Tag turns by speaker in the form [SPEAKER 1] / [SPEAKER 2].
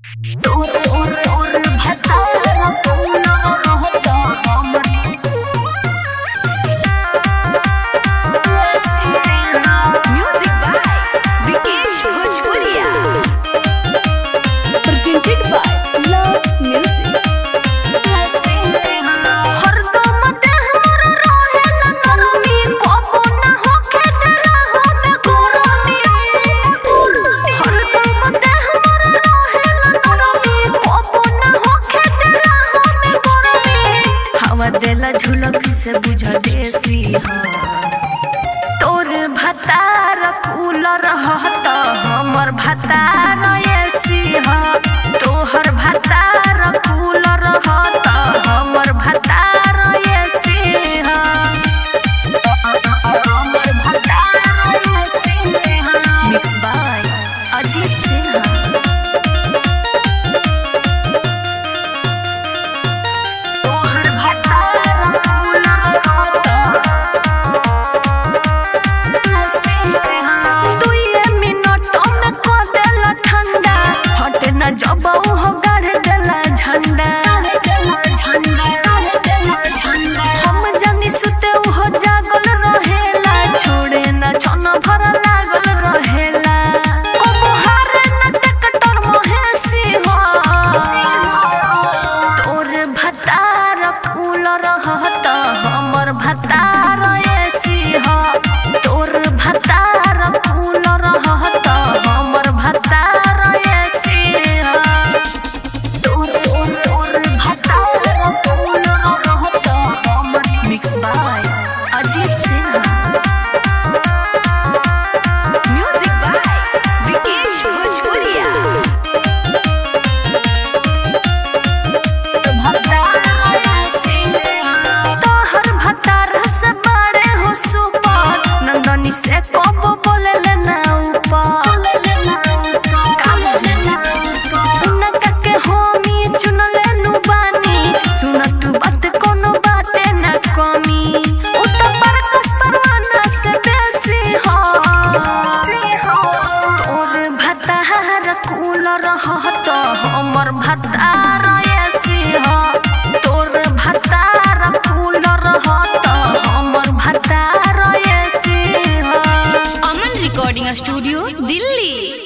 [SPEAKER 1] देला झुलक से बुझ देसी तोर भतार कूलर हत हमर भतार एसी तोहर भतार कूलर हत हमर भतार एसी हमर भतार AC mix by Ajit Singh. जब हो गाड़ देला झंडा हम जनी सुते हो जागल रहेला छोड़े न छन भर लागल रहेला कबो हारे न टकटर महेसी हो तोर भतार कूलर हत हमर भतार एसी हो तोर भतार कूलर हत हमर भतार कूलर हत हमर भतार एसी तोर भतार कूलर हत हमर भतार AC.
[SPEAKER 2] Aman recording studio Delhi.